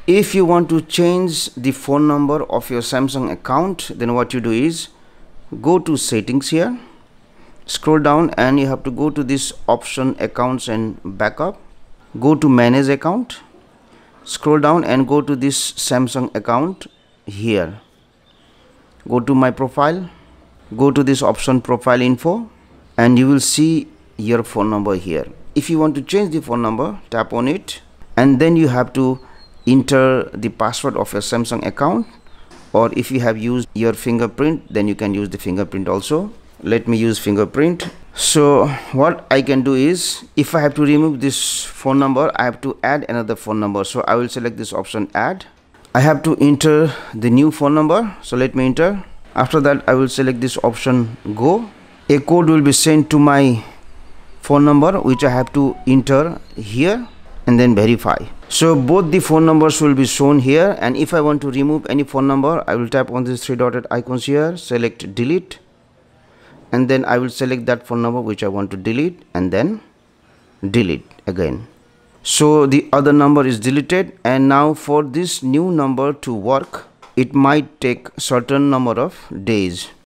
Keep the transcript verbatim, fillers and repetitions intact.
If you want to change the phone number of your Samsung account, then what you do is go to settings here, scroll down, and you have to go to this option accounts and backup. Go to manage account, scroll down and go to this Samsung account here. Go to my profile, go to this option profile info, and you will see your phone number here. If you want to change the phone number, tap on it, and then you have to enter the password of your Samsung account, or if you have used your fingerprint, then you can use the fingerprint also. Let me use fingerprint. So what I can do is, if I have to remove this phone number, I have to add another phone number. So I will select this option add. I have to enter the new phone number, so let me enter. After that, I will select this option go. A code will be sent to my phone number, which I have to enter here and then verify. So both the phone numbers will be shown here, and if I want to remove any phone number, I will tap on these three dotted icons here, select delete, and then I will select that phone number which I want to delete, and then delete again. So the other number is deleted, and now for this new number to work, it might take certain number of days.